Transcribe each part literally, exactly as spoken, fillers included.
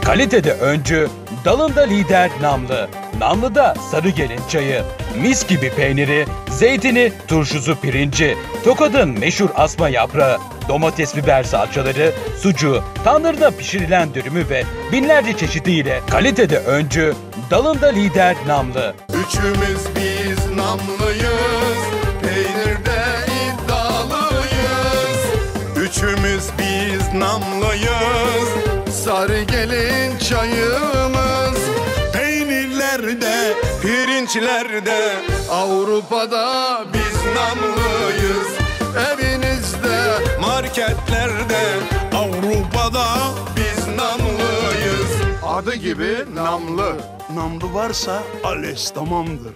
Kalitede öncü, dalında lider Namlı. Namlı'da sarı gelin çayı, mis gibi peyniri, zeytini, turşusu pirinci, Tokat'ın meşhur asma yaprağı, domates biber salçaları, sucuğu, tandırda pişirilen dürümü ve binlerce çeşidiyle kalitede öncü, dalında lider Namlı. Üçümüz biz Namlıyız, peynirde iddialıyız. Üçümüz biz Namlıyız, sarı gelin çayımız. Peynirlerde, pirinçlerde, Avrupa'da biz Namlıyız. Evinizde, marketlerde, Avrupa'da biz Namlıyız. Adı gibi Namlı. Namlı varsa Ales tamamdır.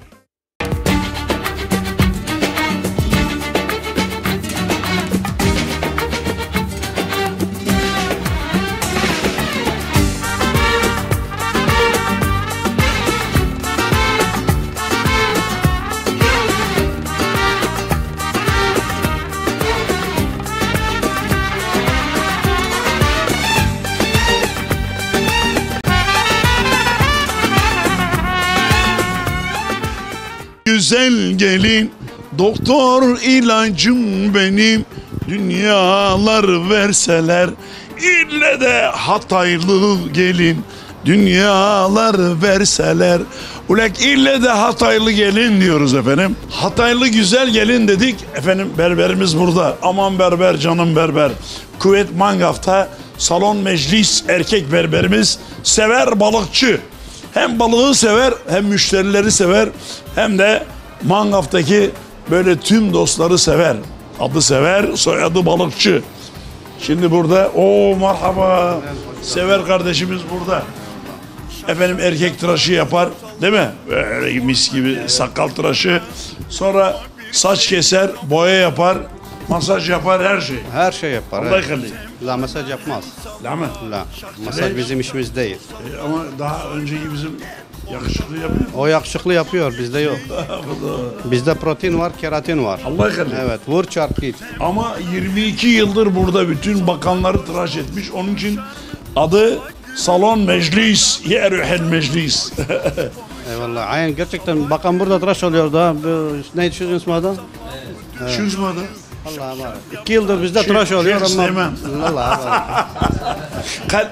Güzel gelin, doktor ilacım benim. Dünyalar verseler, ille de Hataylı gelin. Dünyalar verseler, ulek ille de Hataylı gelin diyoruz efendim. Hataylı güzel gelin dedik. Efendim berberimiz burada. Aman berber, canım berber. Kuvvet Mangaf'ta salon meclis erkek berberimiz, sever balıkçı. Hem balığı sever, hem müşterileri sever, hem de Mangaf'taki böyle tüm dostları sever. Adı sever, soyadı balıkçı. Şimdi burada, o merhaba, sever kardeşimiz burada. Efendim erkek tıraşı yapar, değil mi? Böyle mis gibi sakal tıraşı. Sonra saç keser, boya yapar, masaj yapar, her şey. Her şey yapar. Allah evet. La masaj yapmaz. La mı? La. Masaj bizim işimiz değil. E, ama daha önceki bizim yakışıklı yapıyor. O yakışıklı yapıyor, bizde yok. Bizde protein var, keratin var. Allah kahretsin. Evet, vur çarp git. Ama yirmi iki yıldır burada bütün bakanları tıraş etmiş. Onun için adı Salon Meclis, Yerühel Meclis. Eyvallah. Aynen gerçekten bakan burada tıraş oluyor da. Neydi şu ismi adı? Şu ismi adı? Allah'a var. İki yıldır bizde tıraş oluyor ama. Süleyman. Allah'a var. قال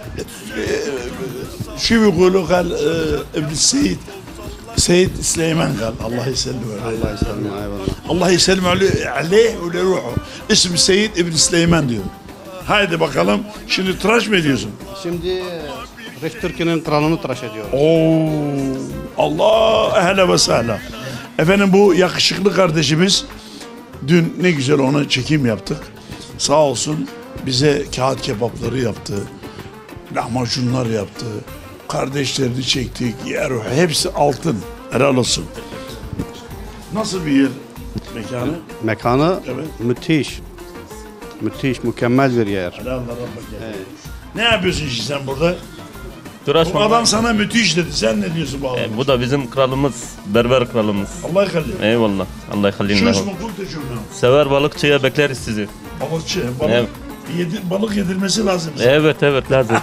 شو بيقولوا قال ابن السيد سيد سليمان قال الله يسلمه Allah يسلمه eyvallah. الله يسلم عليه ولروحه اسم سيد ابن سليمان diyor. Haydi bakalım. Şimdi tıraş mı ediyorsun? Şimdi Rif Türkiye'nin kralını tıraş ediyoruz. Oo, Allah ehle ve sehla. Efendim bu yakışıklı kardeşimiz dün ne güzel ona çekim yaptık. Sağ olsun bize kağıt kebapları yaptı. Lahmacunlar yaptı. Kardeşlerini çektik. Yer, hepsi altın. Helal olsun. Nasıl bir yer mekanı? Mekanı Evet. müthiş. Müthiş, mükemmel bir yer. Helal Allah evet. Ne yapıyorsun şimdi sen burada? Tıraş Bu adam sana müthiş dedi. Sen ne diyorsun bu adama? E, bu da bizim kralımız, berber kralımız. Allah yıkallim. Eyvallah. Allah Şu yıkallim. ismi kul tecrübem. Sever balıkçıya bekleriz sizi. Balıkçı. Balık, Evet. yedir, balık yedirmesi lazım. Evet evet lazım.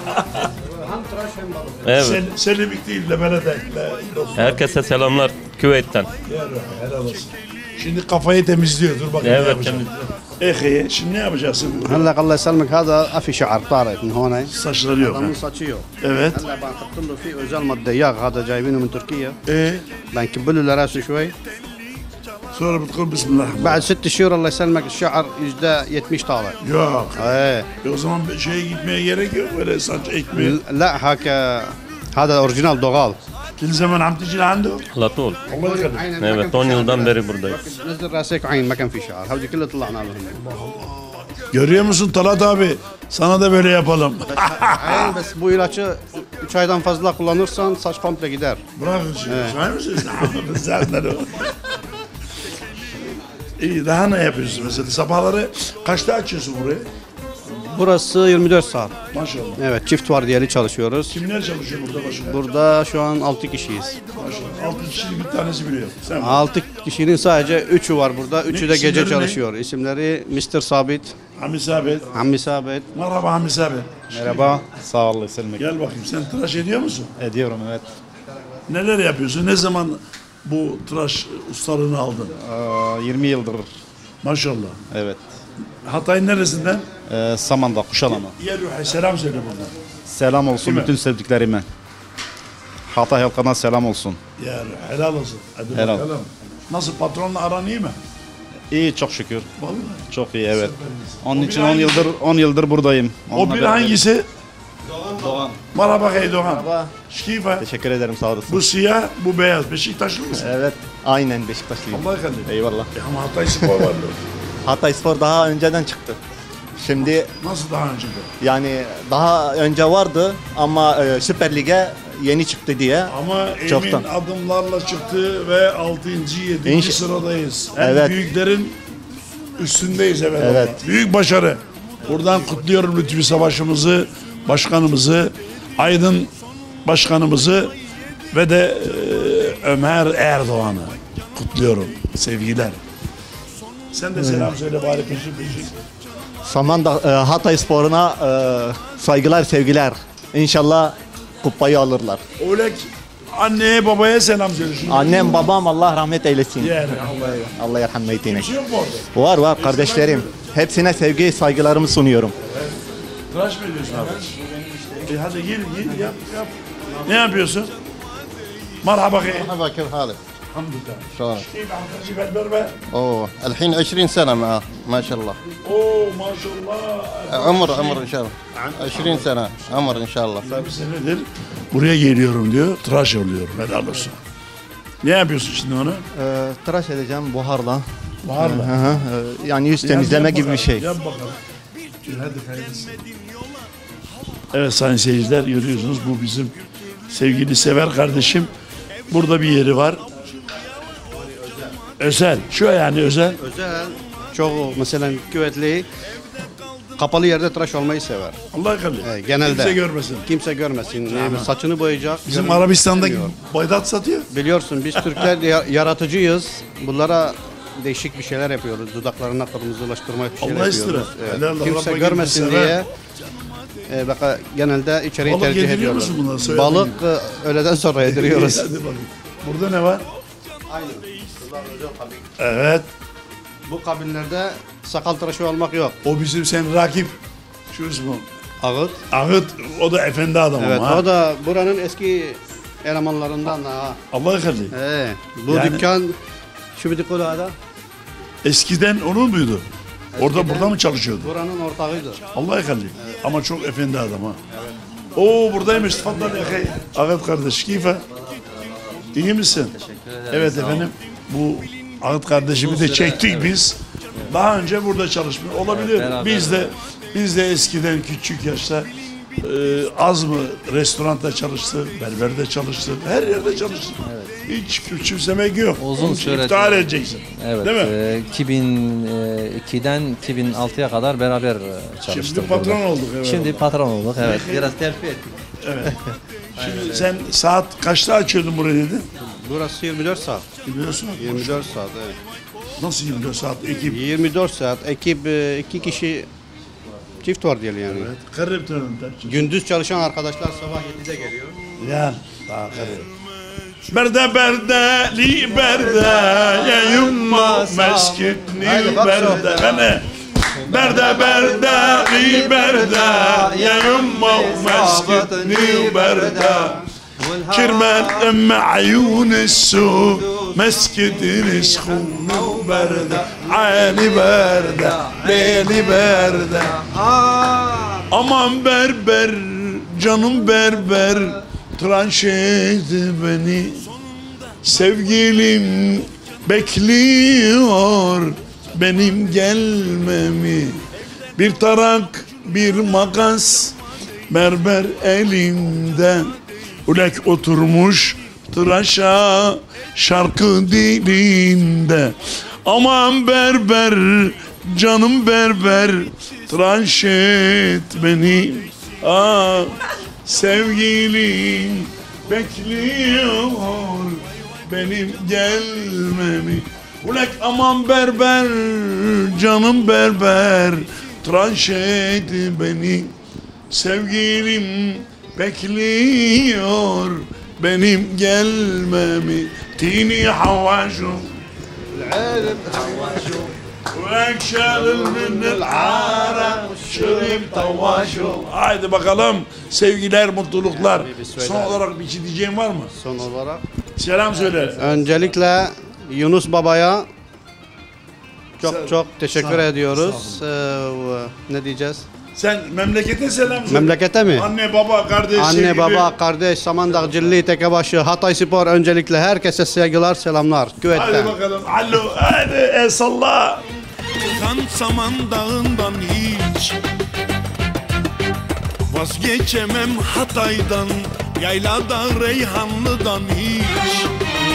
Evet. Sel, Selimik değil de belede. Herkese selamlar Küveyt'ten. Helal olsun. Şimdi kafayı temizliyor. Dur bakayım Evet, ne yapacağım. Ehe, şimdi ne yapacaksın? هلا الله يسلمك هذا أفي شعر طارئ من هون. Saçları yok. هذا ha. مو صاتشيو. Evet. هلا بنحط له فيه أجال مدياغ هذا جايبينه من تركيا. E, بنكب له لراسه شوي. sonra بتقول بسم الله. بعد ست شهور الله يسلمك الشعر يجدا yetmiş طالع. Yok. ايه. E o zaman şeye gitmeye gerek yok. Böyle saç ekmeği. لا هكا هذا اوريجينال دوغال. Kil zaman عم تجي لعنده. Latul. Allah yıkallim. Evet on yıldan beri buradayız. نزل راسك عين ما كان في شعر. هودي كله طلعنا لهم. Görüyor musun Talat abi? Sana da böyle yapalım. عين بس bu ilacı üç aydan fazla kullanırsan saç komple gider. Bırakın şimdi. Say mısın? Zaten o. İyi daha ne yapıyorsun mesela? Sabahları kaçta açıyorsun burayı? Burası yirmi dört saat. Maşallah. Evet, çift vardiyeli çalışıyoruz. Kimler çalışıyor burada başka? Burada şu an altı kişiyiz. Maşallah. Altı kişinin bir tanesi biliyor. Sen mi? altı kişinin sadece üçü var burada. Üçü de isimleri gece ne? çalışıyor. İsimleri mister Sabit, Hami Sabit. Hammi Sabit. Merhaba Hami Sabit. Merhaba, sağ ol Selmek. Gel bakayım, sen tıraş ediyor musun? Ediyorum, evet. Neler yapıyorsun? Ne zaman bu tıraş ustalığını aldın? Aa, yirmi yıldır, Maşallah. evet. Hatay'ın neresinden? Ee, Samandağ, Kuşadamı. Ya Ruhi, selam söyle buradan. Selam olsun Kime? bütün sevdiklerime. Hatay halkına selam olsun. Ya Ruhi, helal olsun. Hadi Helal. bakalım. Nasıl, patronla aran iyi mi? İyi, çok şükür. Vallahi. Çok iyi, evet. Onun O için bir on yıldır on yıldır buradayım. O Onunla bir beraber- hangisi? Doğan. Merhaba hey Doğan. Merhaba. Şkife. Teşekkür ederim, sağ olasın. Bu siyah, bu beyaz. Beşiktaşlı mısın? Evet, aynen Beşiktaşlıyım. Allah kahretsin. Eyvallah. E ama Hatay Spor var. Hatay Spor daha önceden çıktı. Şimdi Nasıl daha önce de? yani daha önce vardı ama e, Süper Lig'e yeni çıktı diye. Ama emin Çoktan. adımlarla çıktı ve altıncı yedinci İnş- sıradayız. En Evet. büyüklerin üstündeyiz evet. Evet. Büyük başarı. Buradan kutluyorum Lütfi Savaşımızı, başkanımızı, Aydın başkanımızı ve de e, Ömer Erdoğan'ı kutluyorum. Sevgiler. Sen de selam söyle bari peşin peşin. Samandağ e, Hatay Spor'una e, saygılar, sevgiler. İnşallah kupayı alırlar. Öyle ki anneye babaya selam söyle. Şimdi Annem, babam Allah rahmet eylesin. yani. Allah yarham eytine. Bir şey yok mu orada? Var var kardeşlerim. Hepsine sevgi, saygılarımı sunuyorum. Tıraş mı ediyorsun abi? E hadi gir gir yap yap. Ne yapıyorsun? Merhaba key. مرحبا كيف حالك؟ الحمد لله. شلونك؟ كيف عم تجيب البربة؟ اوه الحين عشرين سنة معاه ما شاء الله Oo maşallah. عمر عمر ان شاء الله عشرين سنة عمر ان شاء الله Bir senedir buraya geliyorum diyor. Tıraş oluyorum. Helal olsun. Ne yapıyorsun şimdi onu? Ee, tıraş edeceğim buharla. Baharla. Hı hı. Ee, yani yüz temizleme Yap gibi bir bakalım, şey. Yap bakalım. Dur, hadi hayırlısı. Evet sayın seyirciler, görüyorsunuz bu bizim sevgili sever kardeşim. Burada bir yeri var. Özel. Şu yani özel. Özel, çoğu mesela küvetli kapalı yerde tıraş olmayı sever. Allah kalır. Ee, genelde. Kimse görmesin. Kimse görmesin. Yani saçını boyayacak. Bizim görün- Arabistan'da istemiyor. baydat satıyor. Biliyorsun biz Türkler ya- yaratıcıyız. Bunlara değişik bir şeyler yapıyoruz. Dudaklarına kırmızılaştırma bir şeyler Allah yapıyoruz. istira. Helal Allah, Kimse Rabbe görmesin kimse diye e, baka, genelde içeriği Balık tercih yediriyor ediyorlar. musun bunları? Soyadın Balık e, öğleden sonra yediriyoruz. Hadi bakayım. Burada ne var? Evet. Bu kabinlerde sakal tıraşı olmak yok. O bizim sen rakip. Şu ismi. Ağıt. Ahıt. O da efendi adam Evet ama. ha. o da buranın eski elemanlarından ha. Allah kalır. Ee, bu Yani- dükkan şu bir dükkan Eskiden onun muydu? Orada burada mı çalışıyordu? buranın ortağıydı. Allah kalır. Ama çok efendi adam ha. Oo buradaymış. Tfaddal ya kay. Ahmet kardeş. Kife? İyi misin? Teşekkür ederim. Evet efendim. Bu Ahmet kardeşimi de çektik biz. Daha önce burada çalışmış. Olabilir. Biz de biz de eskiden küçük yaşta e, az mı restoranda çalıştı, berberde çalıştı, her yerde çalıştı. Hiç küçümsemek yok. Uzun Onun için süre- iftihar edeceksin. Evet, Değil mi? e, iki bin ikiden iki bin altıya kadar beraber e, çalıştık. Şimdi patron burada. olduk. Evet. Şimdi patron olduk, evet. Biraz terfi ettik. Şimdi sen saat kaçta açıyordun burayı dedin? Burası yirmi dört saat. Biliyorsun. yirmi dört saat evet. Nasıl yirmi dört saat ekip? yirmi dört saat ekip e, iki kişi çift var diyelim yani. Evet. Karib dönemde. Gündüz çalışan arkadaşlar sabah yedide geliyor. Yani daha karib. Berde berde li berde ya yumma meskitni berde. Bene. Berde berde li berde ya yumma meskitni berde. كرمال ام عيون السوق مسكتني سخون وبردة عيني باردة ليلي باردة Aman berber canım berber tıraş et beni sevgilim bekliyor benim gelmemi bir tarak bir makas berber elimde Ulek oturmuş tıraşa şarkı dilinde Aman berber canım berber tıraş et beni. Ah, sevgilim bekliyor benim gelmemi. Ulek aman berber, canım berber, tıraş et beni. Sevgilim bekliyor benim gelmemi. Tini havaşu العالم حواشو وأكشال من العارة شرب طواشو. Haydi bakalım sevgiler, mutluluklar. Son olarak bir şey diyeceğin var mı? Son olarak Selam söyle. öncelikle Yunus Baba'ya çok Sağ- çok teşekkür sağ- ediyoruz. Ee, ve ne diyeceğiz? Sen memlekete selam söyle. Memlekete mi? Anne, baba, kardeş, Anne, sevgili. baba, kardeş, Samandağ, Cilli, Tekebaşı, Hatay Spor öncelikle herkese sevgiler, selamlar. Haydi Küvet'ten. bakalım. Alo, hadi el salla. Kan Samandağ'ından hiç vazgeçemem Hatay'dan, yaylada Reyhanlı'dan hiç.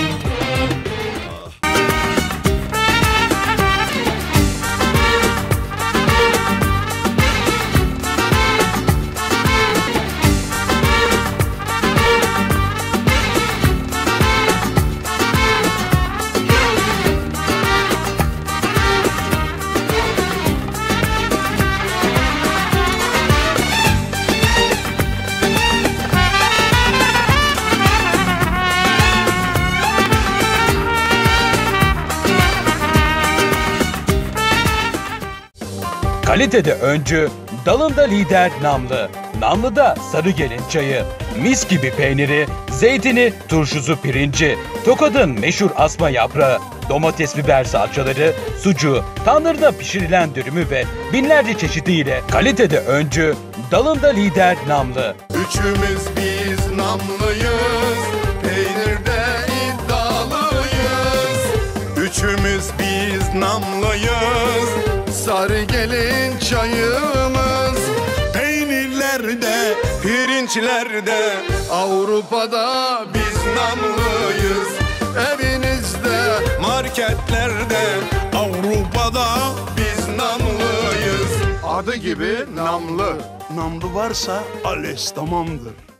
Kalitede öncü, dalında lider Namlı. Namlı'da Sarıgelin çayı, mis gibi peyniri, zeytini, turşusu pirinci, Tokat'ın meşhur asma yaprağı, domates biber salçaları, sucuğu, tandırda pişirilen dürümü ve binlerce çeşidiyle kalitede öncü, dalında lider Namlı. Üçümüz biz namlıyız, peynirde iddialıyız. Üçümüz biz namlıyız, Sarıgelin çayımız. Peynirlerde, pirinçlerde, Avrupa'da biz namlıyız. Evinizde, marketlerde, Avrupa'da biz namlıyız. Adı gibi namlı. Namlu varsa ales tamamdır.